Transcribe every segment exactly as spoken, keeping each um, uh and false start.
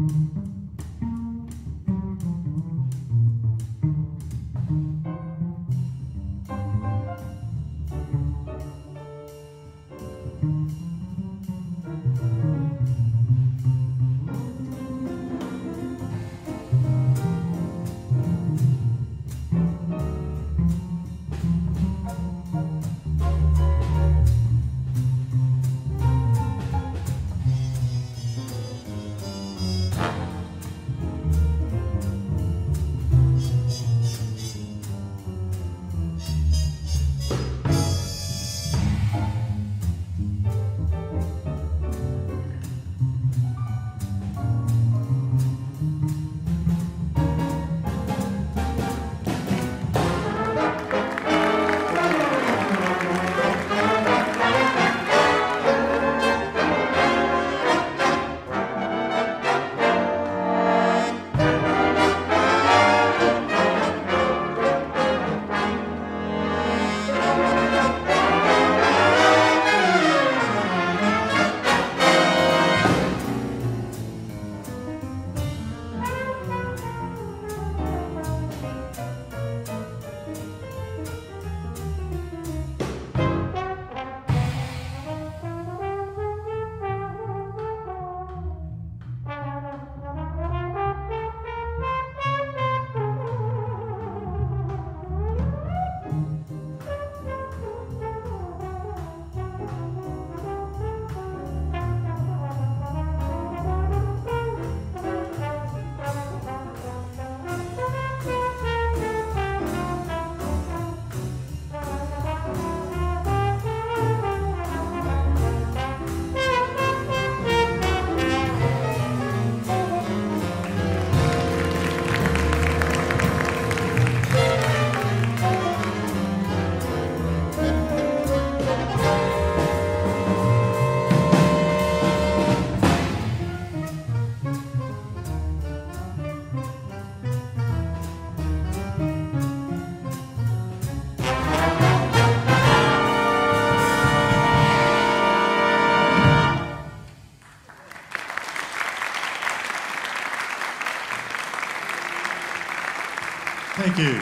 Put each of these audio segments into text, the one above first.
Thank you.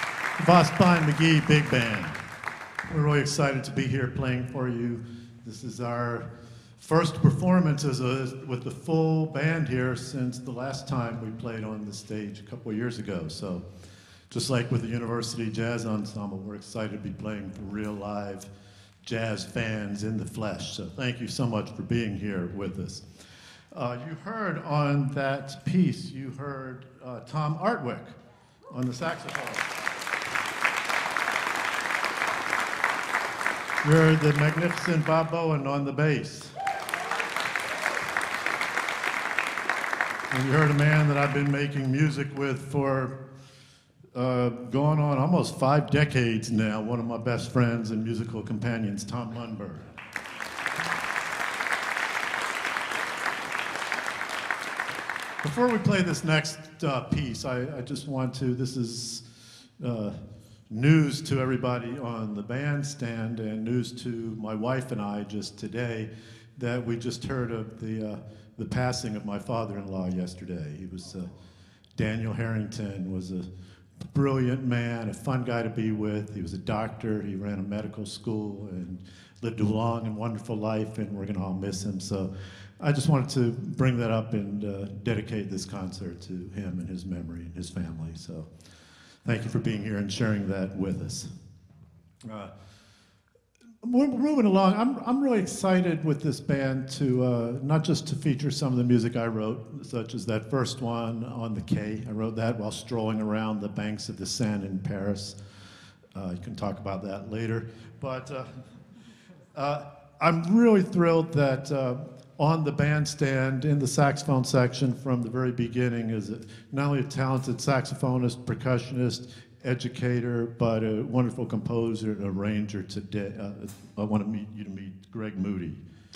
Boss Pine McGee Big Band. We're really excited to be here playing for you. This is our first performance as a, with the full band here since the last time we played on the stage a couple of years ago. So just like with the University Jazz Ensemble, we're excited to be playing for real live jazz fans in the flesh. So thank you so much for being here with us. Uh, you heard on that piece, you heard uh, Tom Artwick on the saxophone. You heard the magnificent Bob Bowen on the bass. And you heard a man that I've been making music with for uh, going on almost five decades now, one of my best friends and musical companions, Tom Lundberg. Before we play this next uh, piece, I, I just want to, this is uh, news to everybody on the bandstand and news to my wife and I just today, that we just heard of the, uh, the passing of my father-in-law yesterday. He was, uh, Daniel Harrington was a brilliant man, a fun guy to be with. He was a doctor, he ran a medical school and lived a long and wonderful life, and we're gonna all miss him. So I just wanted to bring that up and uh, dedicate this concert to him and his memory and his family. So thank you for being here and sharing that with us. Uh, we're moving along. I'm, I'm really excited with this band to, uh, not just to feature some of the music I wrote, such as that first one on the Quai. I wrote that while strolling around the banks of the Seine in Paris. Uh, you can talk about that later. But uh, uh, I'm really thrilled that uh, on the bandstand, in the saxophone section from the very beginning, is a, not only a talented saxophonist, percussionist, educator, but a wonderful composer and arranger today. Uh, I want to meet you to meet Greg Moody.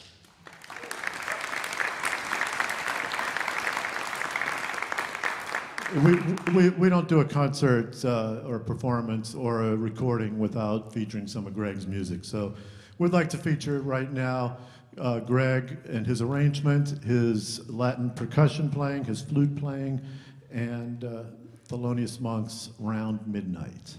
We, we, we don't do a concert uh, or a performance or a recording without featuring some of Greg's music. So we'd like to feature right now uh, Greg and his arrangement, his Latin percussion playing, his flute playing, and uh, Thelonious Monk's Round Midnight.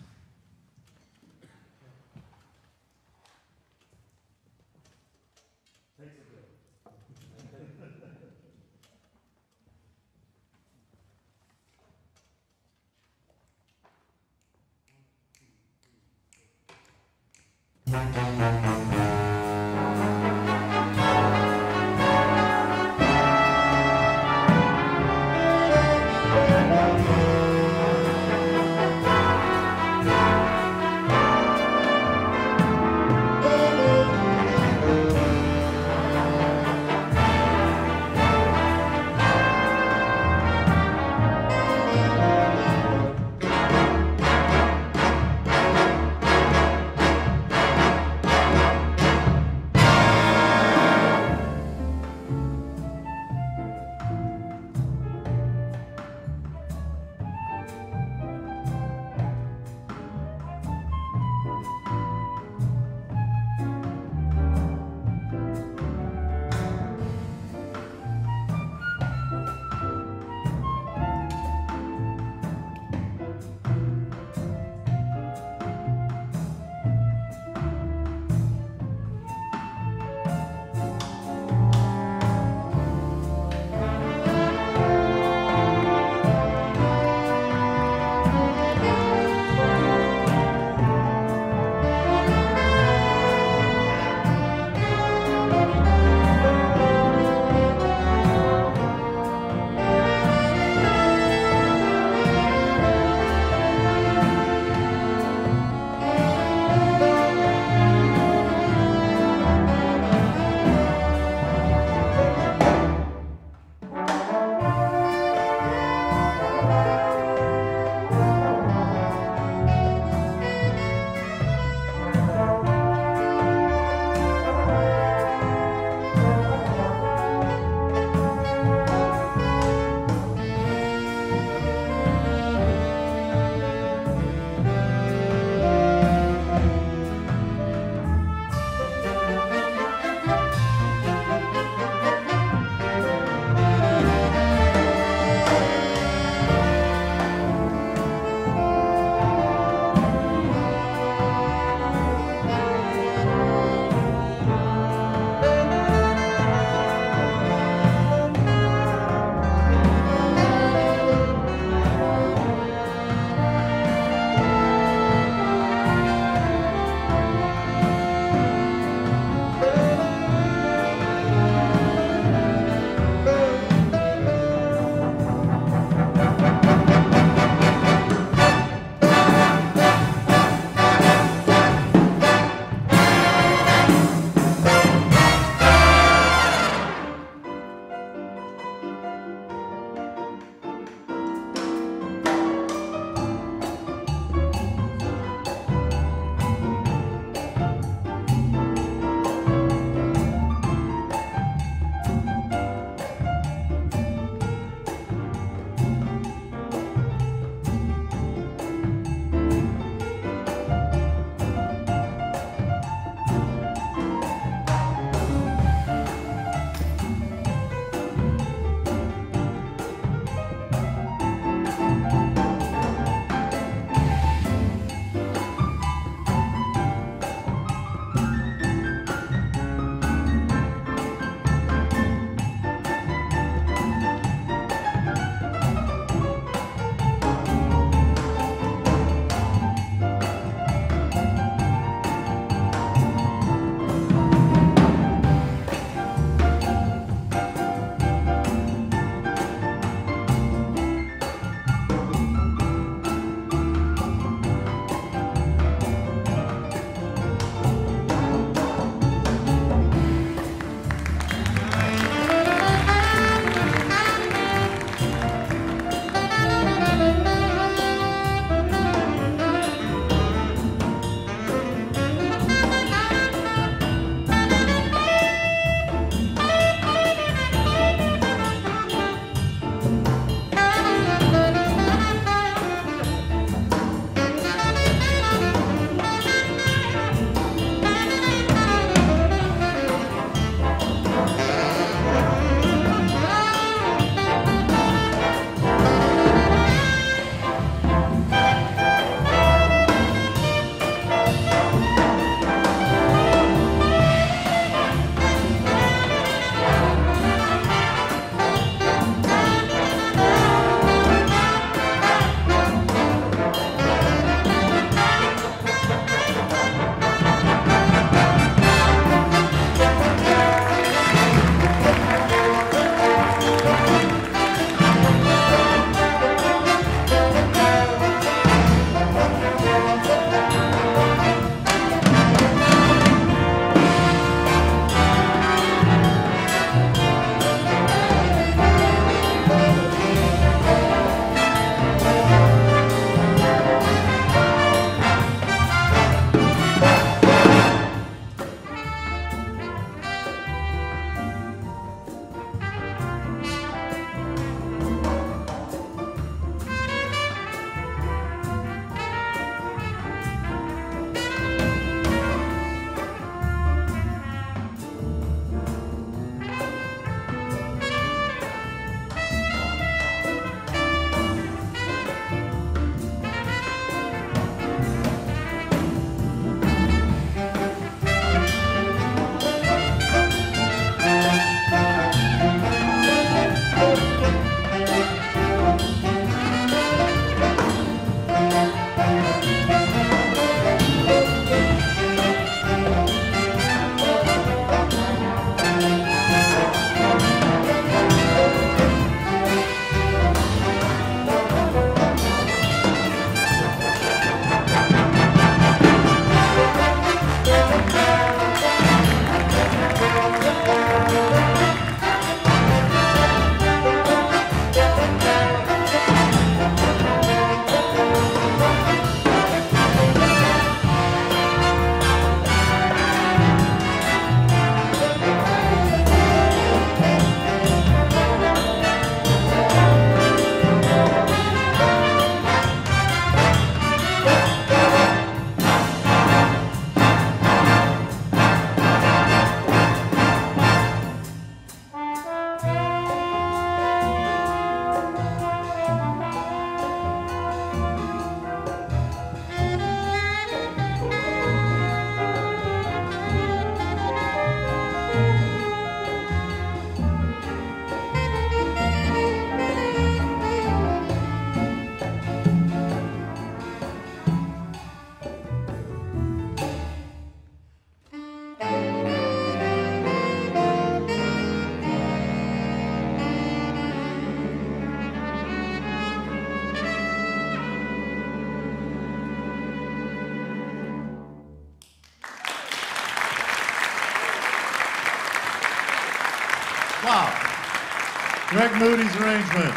Greg Moody's arrangement.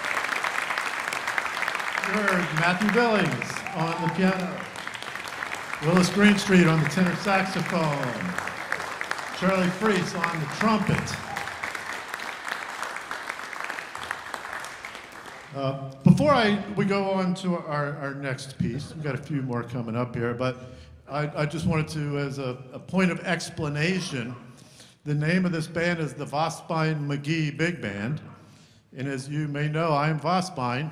You heard Matthew Billings on the piano. Willis Greenstreet on the tenor saxophone. Charlie Freese on the trumpet. Uh, before I, we go on to our, our next piece, we've got a few more coming up here, but I, I just wanted to, as a, a point of explanation, the name of this band is the Vosspine McGee Big Band, and as you may know, I'm Vosspine.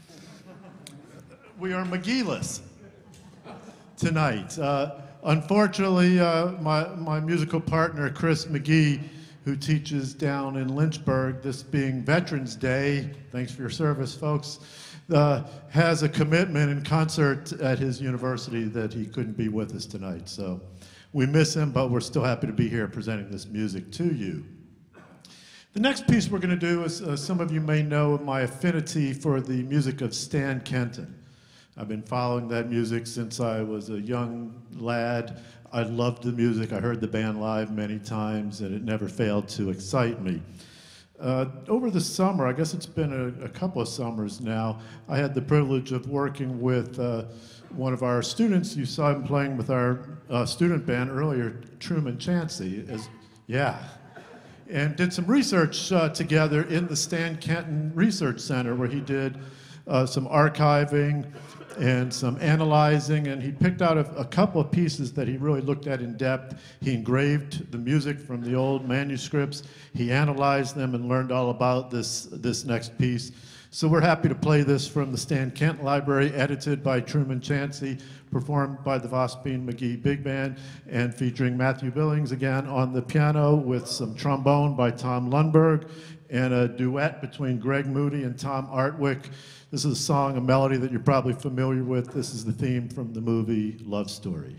We are McGee-less tonight. Uh, unfortunately, uh, my, my musical partner, Chris McGee, who teaches down in Lynchburg, this being Veterans Day, thanks for your service, folks, uh, has a commitment in concert at his university that he couldn't be with us tonight. So we miss him, but we're still happy to be here presenting this music to you. The next piece we're going to do is, uh, some of you may know my affinity for the music of Stan Kenton. I've been following that music since I was a young lad. I loved the music. I heard the band live many times, and it never failed to excite me. Uh, over the summer, I guess it's been a, a couple of summers now, I had the privilege of working with uh, one of our students. You saw him playing with our uh, student band earlier, Truman Chansey. As, yeah. And did some research uh, together in the Stan Kenton Research Center, where he did uh, some archiving and some analyzing, and he picked out a, a couple of pieces that he really looked at in depth. He engraved the music from the old manuscripts. He analyzed them and learned all about this, this next piece. So we're happy to play this from the Stan Kenton Library, edited by Truman Chansey, performed by the Vosspine McGee Big Band, and featuring Matthew Billings again on the piano with some trombone by Tom Lundberg, and a duet between Greg Moody and Tom Artwick. This is a song, a melody that you're probably familiar with. This is the theme from the movie Love Story.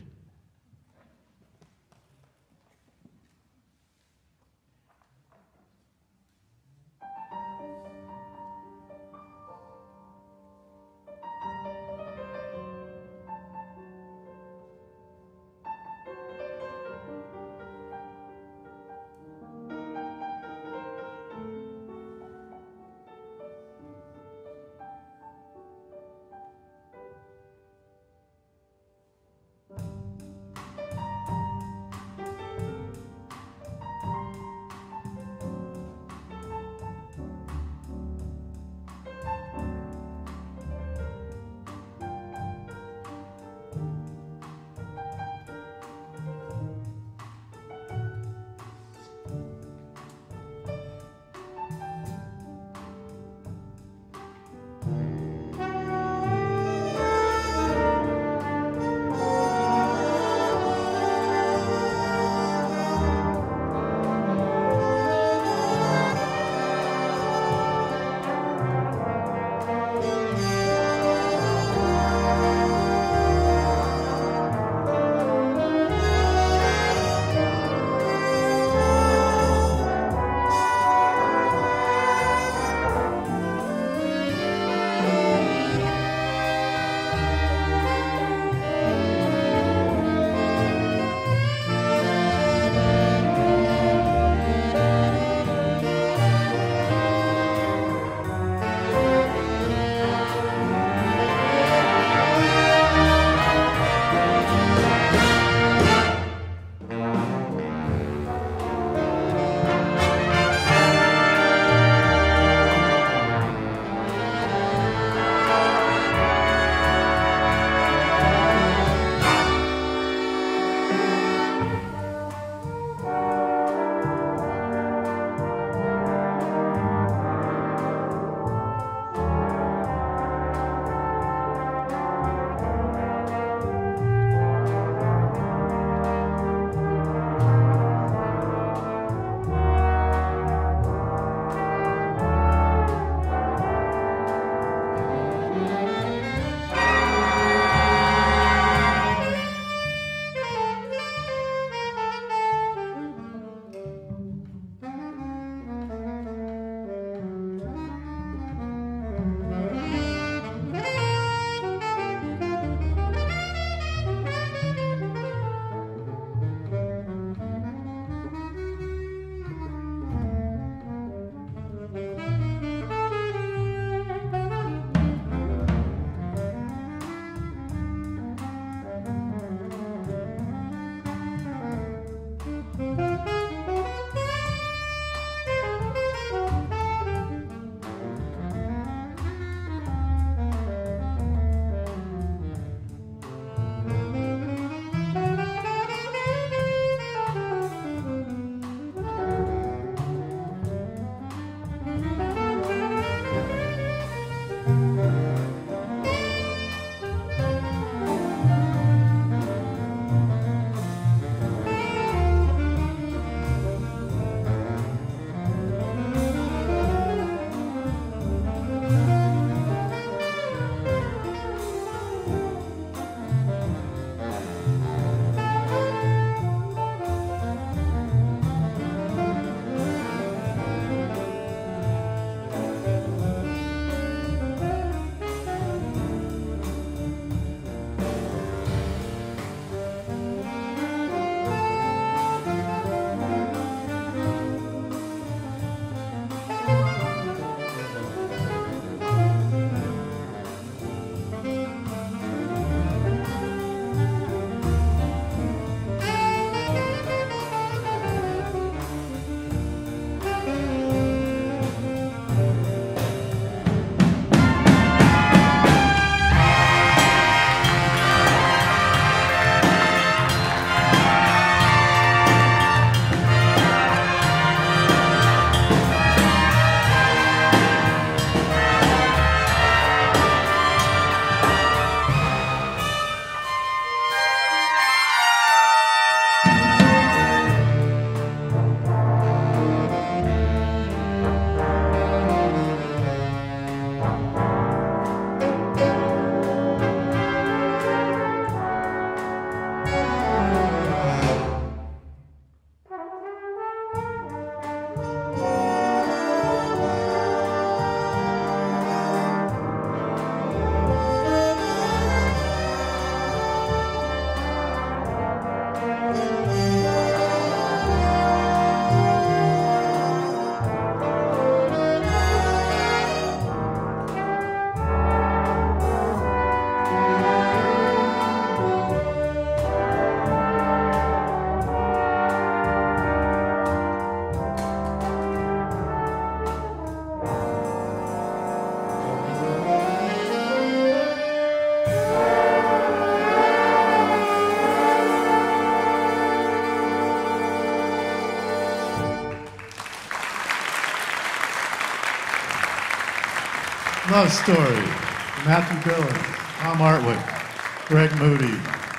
Love Story, Matthew Dillon, Tom Artwick, Greg Moody,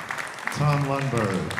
Tom Lundberg.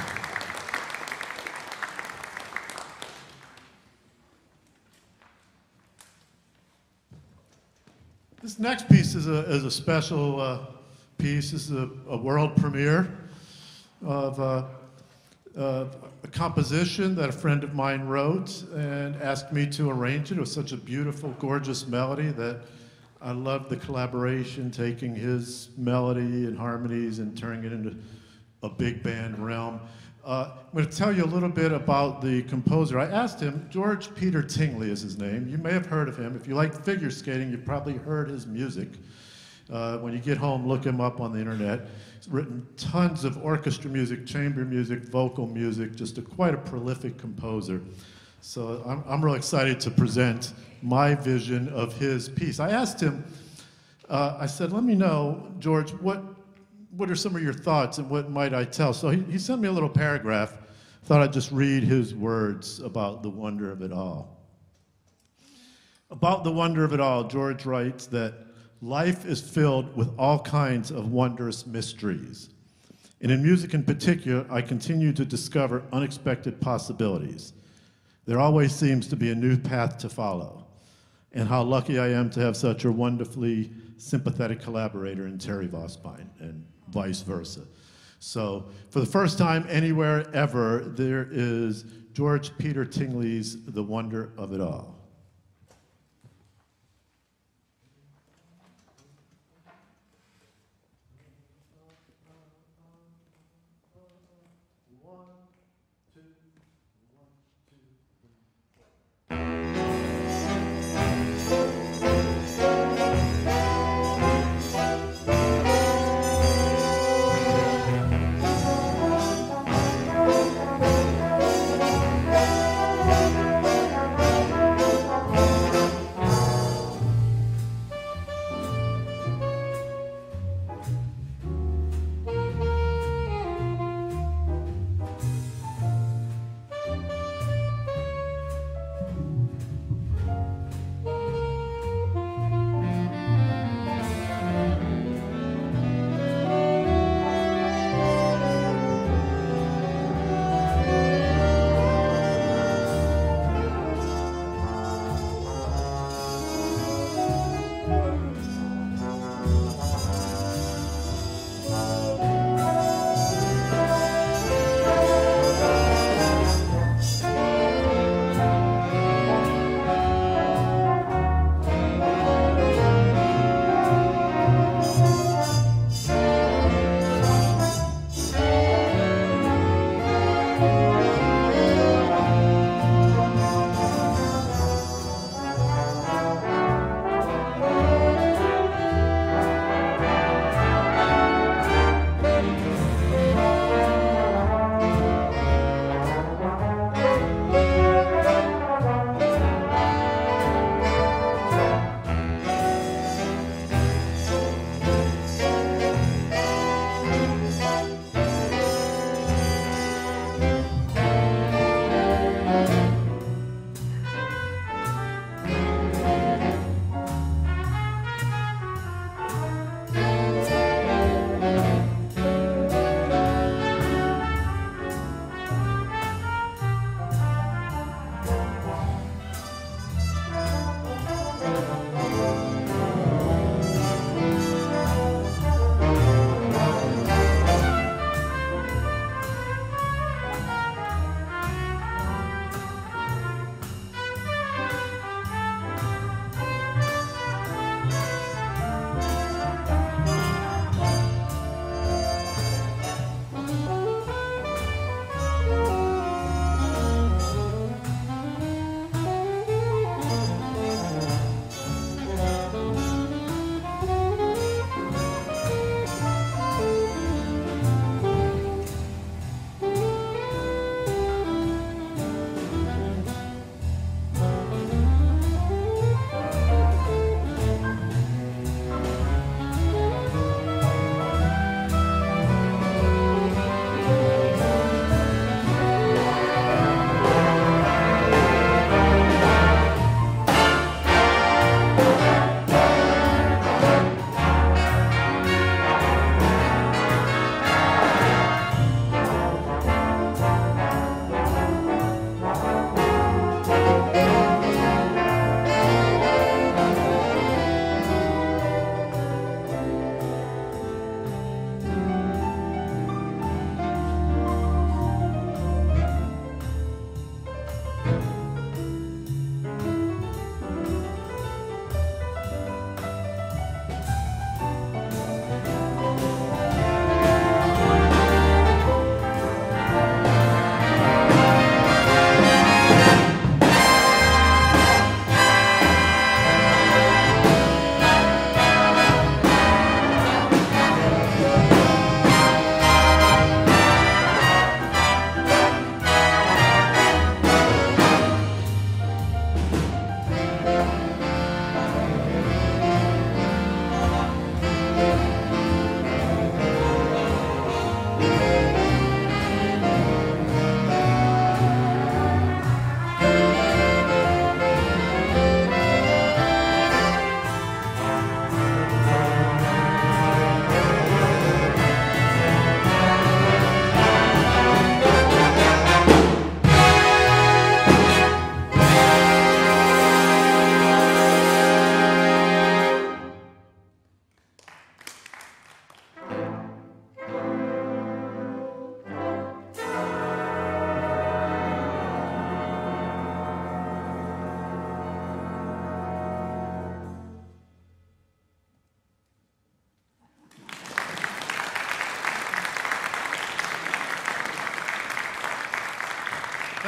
This next piece is a, is a special uh, piece. This is a, a world premiere of uh, uh, a composition that a friend of mine wrote and asked me to arrange it. It was such a beautiful, gorgeous melody that I loved the collaboration, taking his melody and harmonies and turning it into a big band realm. Uh, I'm going to tell you a little bit about the composer. I asked him, George Peter Tingley is his name. You may have heard of him. If you like figure skating, you've probably heard his music. Uh, when you get home, look him up on the internet. He's written tons of orchestra music, chamber music, vocal music, just a, quite a prolific composer. So I'm, I'm really excited to present my vision of his piece. I asked him, uh, I said, let me know, George, what, what are some of your thoughts and what might I tell? So he, he sent me a little paragraph. Thought I'd just read his words about the wonder of it all. About the wonder of it all, George writes that life is filled with all kinds of wondrous mysteries. And in music in particular, I continue to discover unexpected possibilities. There always seems to be a new path to follow. And how lucky I am to have such a wonderfully sympathetic collaborator in Terry Vosspine, and vice versa. So for the first time anywhere ever, there is George Peter Tingley's The Wonder of It All.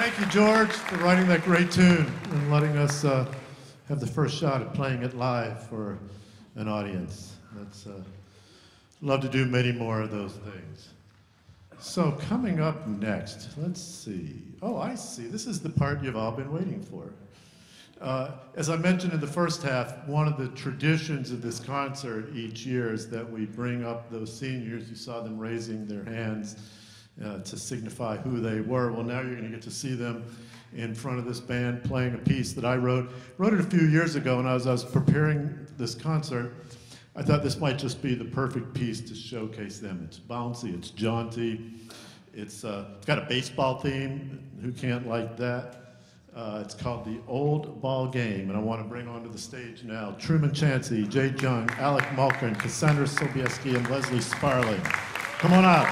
Thank you, George, for writing that great tune and letting us uh, have the first shot at playing it live for an audience. That's uh, love to do many more of those things. So coming up next, let's see. Oh, I see. This is the part you've all been waiting for. Uh, as I mentioned in the first half, one of the traditions of this concert each year is that we bring up those seniors. You saw them raising their hands uh, to signify who they were. Well, now you're going to get to see them in front of this band playing a piece that I wrote. Wrote it a few years ago, and as I was preparing this concert, I thought this might just be the perfect piece to showcase them. It's bouncy, it's jaunty, it's, uh, it's got a baseball theme. Who can't like that? Uh, it's called The Old Ball Game, and I want to bring onto the stage now Truman Chansey, Jay Jung, Alec Malkin, Cassandra Sobieski, and Leslie Sparling. Come on out.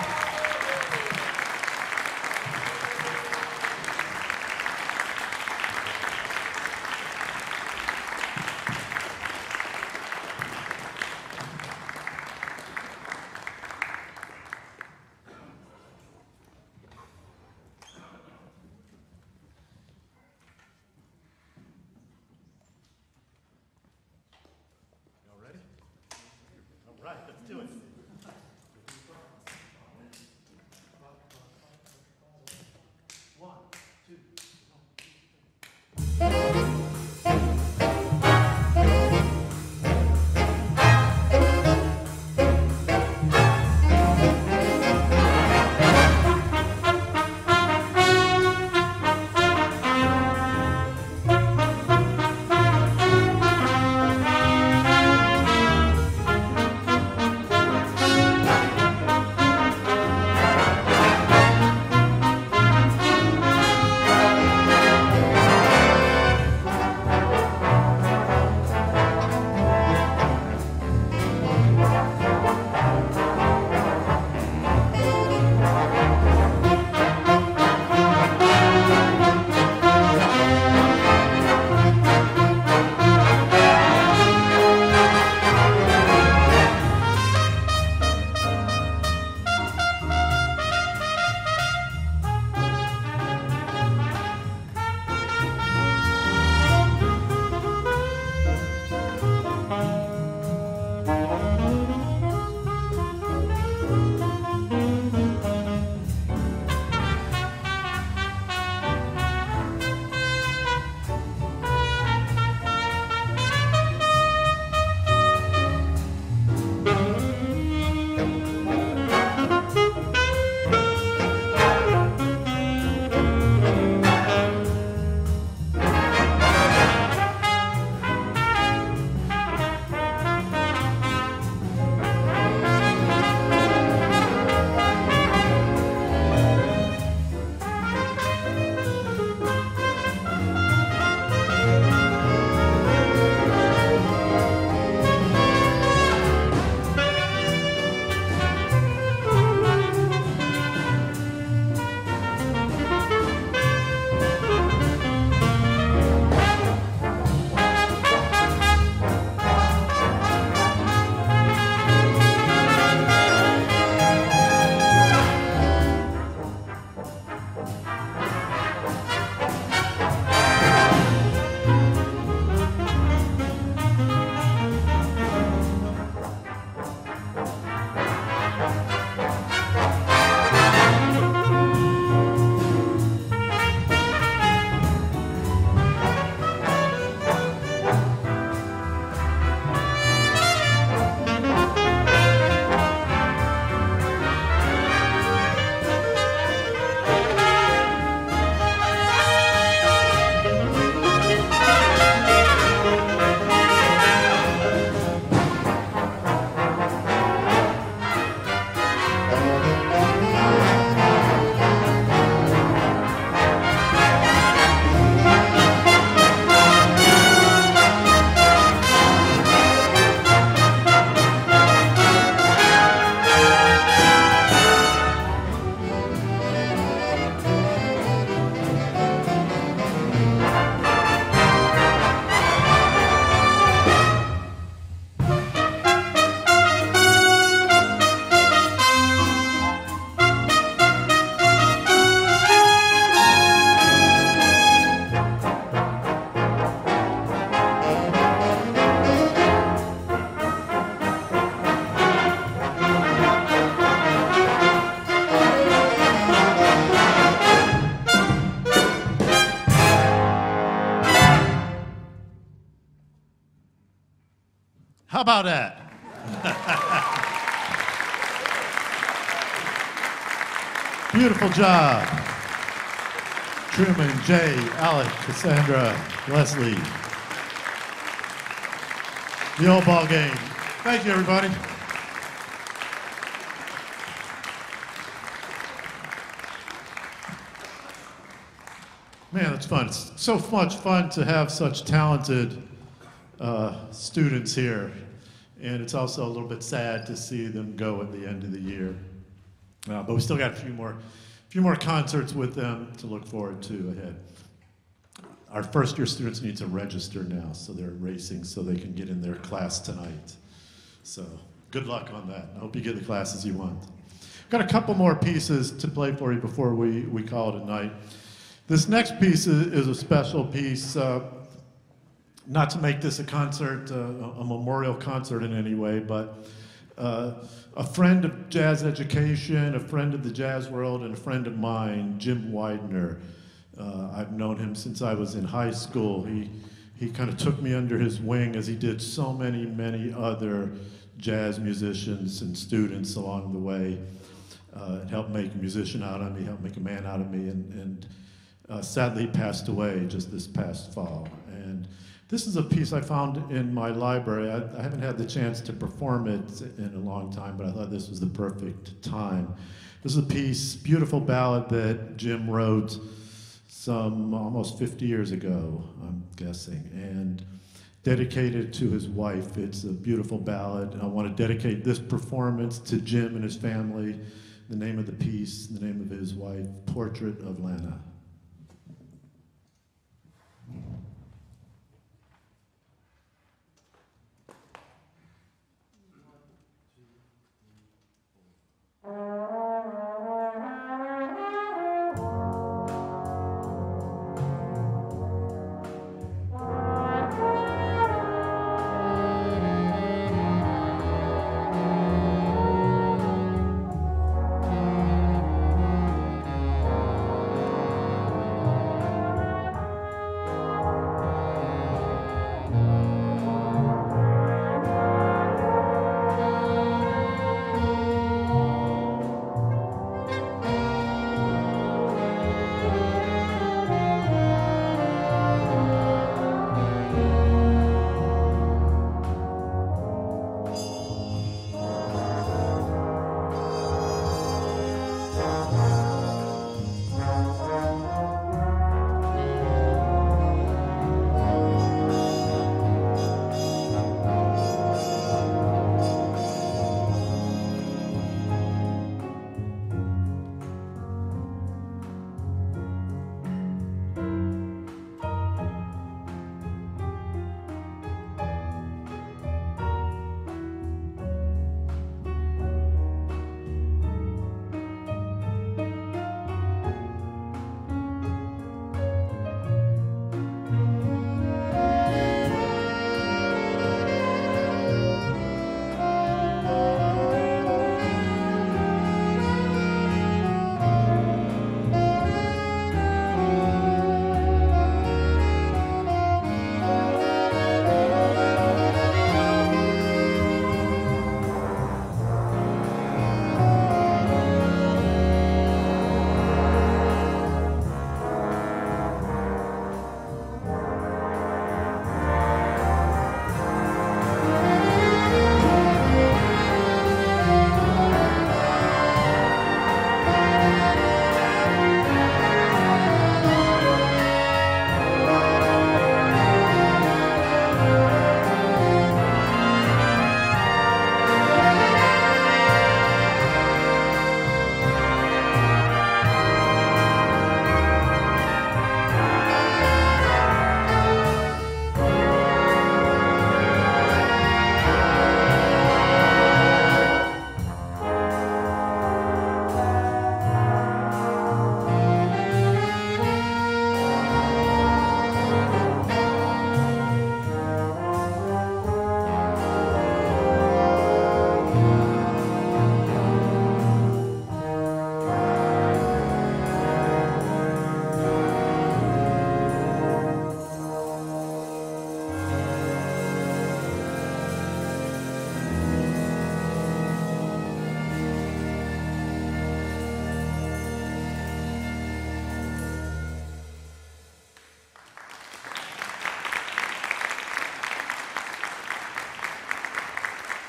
How about that? Beautiful job. Truman, Jay, Alec, Cassandra, Leslie. The old ball game. Thank you, everybody. Man, it's fun. It's so much fun to have such talented uh, students here. And it's also a little bit sad to see them go at the end of the year. Uh, but we still got a few more, few more concerts with them to look forward to ahead. Our first year students need to register now, so they're racing so they can get in their class tonight. So good luck on that. I hope you get the classes you want. Got a couple more pieces to play for you before we, we call it a night. This next piece is, is a special piece, uh, not to make this a concert, uh, a memorial concert in any way, but uh, a friend of jazz education, a friend of the jazz world, and a friend of mine, Jim Widener. Uh, I've known him since I was in high school. He, he kind of took me under his wing as he did so many, many other jazz musicians and students along the way. Uh, it helped make a musician out of me, helped make a man out of me, and, and uh, sadly passed away just this past fall. And this is a piece I found in my library. I, I haven't had the chance to perform it in a long time, but I thought this was the perfect time. This is a piece, beautiful ballad that Jim wrote some almost fifty years ago, I'm guessing, and dedicated to his wife. It's a beautiful ballad. I want to dedicate this performance to Jim and his family. The name of the piece, the name of his wife, Portrait of Lana.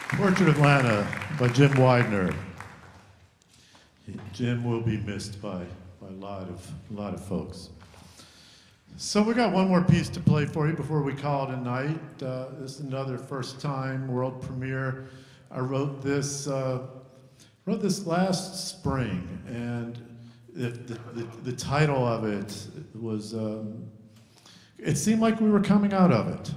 Portrait Atlanta by Jim Widener. Jim will be missed by, by a lot of, a lot of folks. So we got one more piece to play for you before we call it a night. Uh, this is another first time world premiere. I wrote this, uh, wrote this last spring, and the, the, the, the title of it was, um, it seemed like we were coming out of it.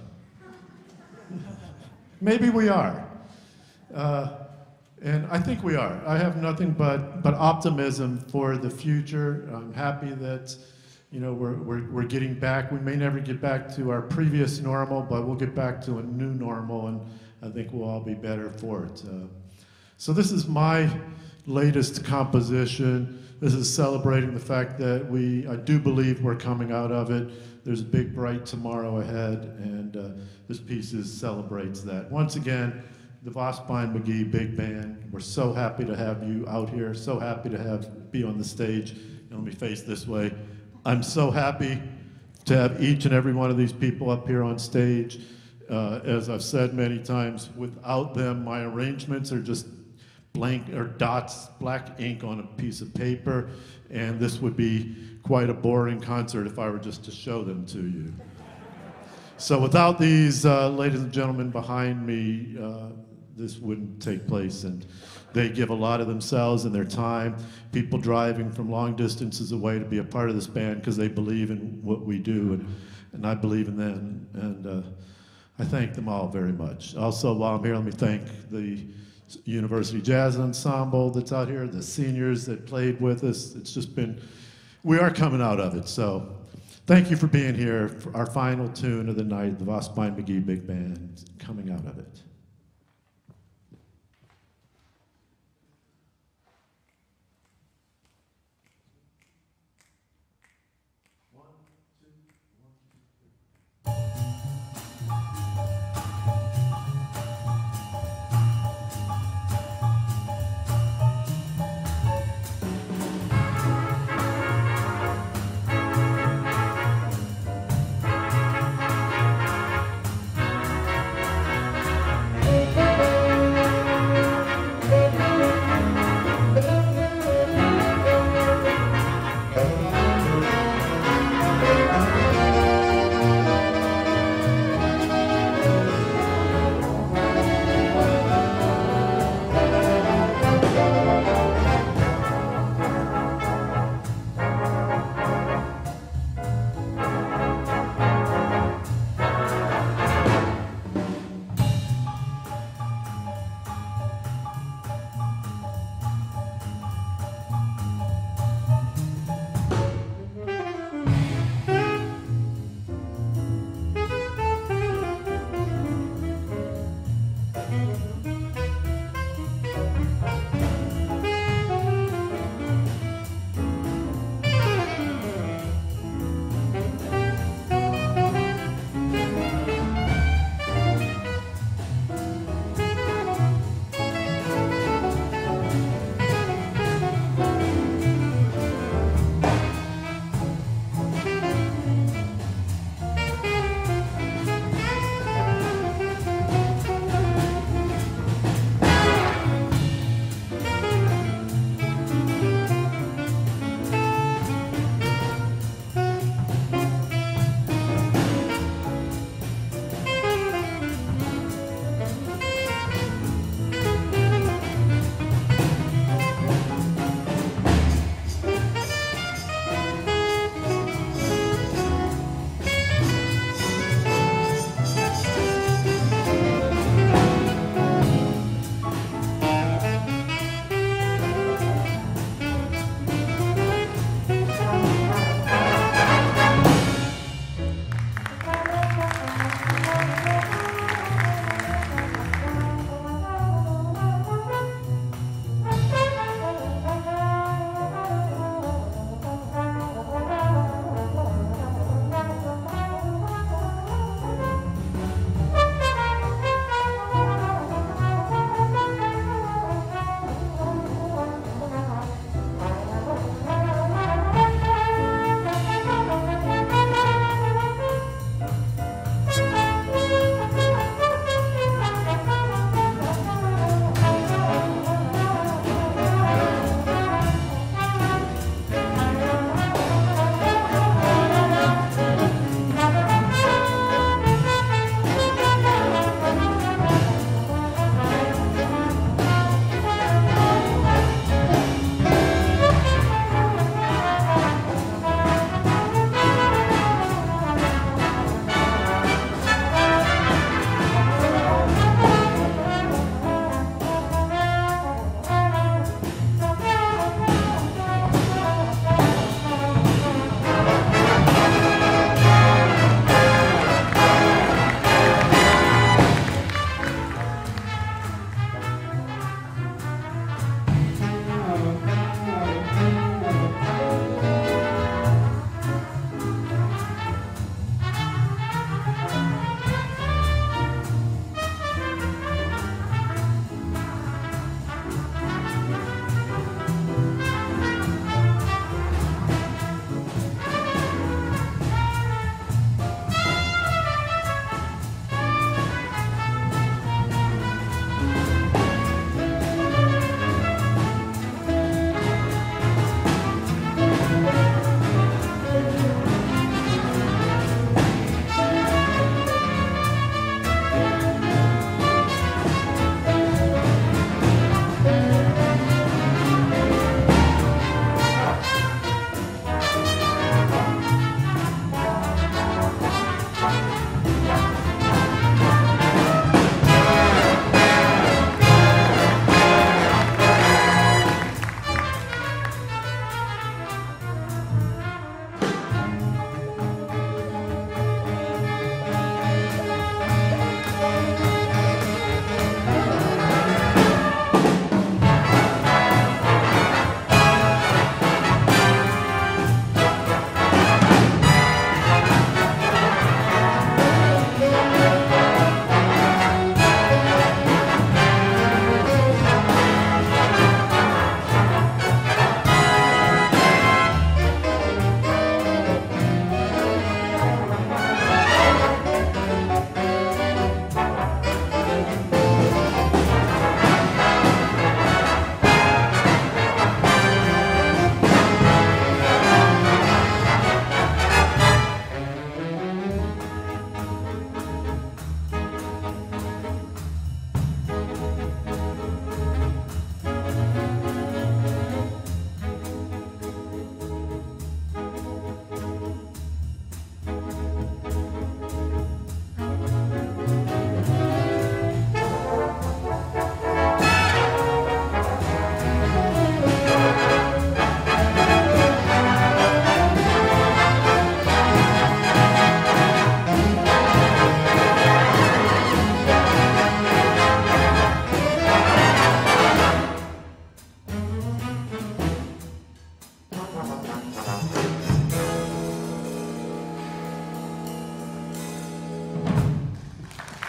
Maybe we are. Uh, and I think we are. I have nothing but, but optimism for the future. I'm happy that, you know, we're, we're, we're getting back. We may never get back to our previous normal, but we'll get back to a new normal, and I think we'll all be better for it. Uh, so this is my latest composition. This is celebrating the fact that we, I do believe we're coming out of it. There's a big, bright tomorrow ahead, and uh, this piece is, celebrates that. Once again, the Vosspine McGee Big Band, we're so happy to have you out here, so happy to have be on the stage. And let me face this way. I'm so happy to have each and every one of these people up here on stage. Uh, as I've said many times, without them, my arrangements are just blank or dots, black ink on a piece of paper, and this would be quite a boring concert if I were just to show them to you. So without these uh, ladies and gentlemen behind me, uh, this wouldn't take place, and they give a lot of themselves and their time. People driving from long distances away to be a part of this band because they believe in what we do, and, and I believe in them, and uh, I thank them all very much. Also, while I'm here, let me thank the University Jazz Ensemble that's out here, the seniors that played with us. It's just been, we are coming out of it, so thank you for being here for our final tune of the night, the Vosspine McGee Big Band, coming out of it.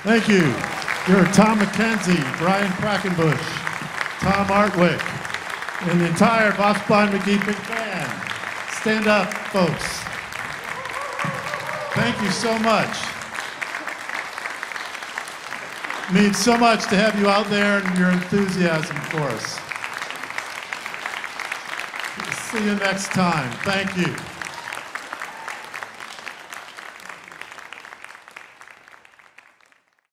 Thank you. You're Tom McKenzie, Brian Quackenbush, Tom Artwick, and the entire Boss Blind McGee Big Band. Stand up, folks. Thank you so much. It means so much to have you out there and your enthusiasm for us. See you next time. Thank you.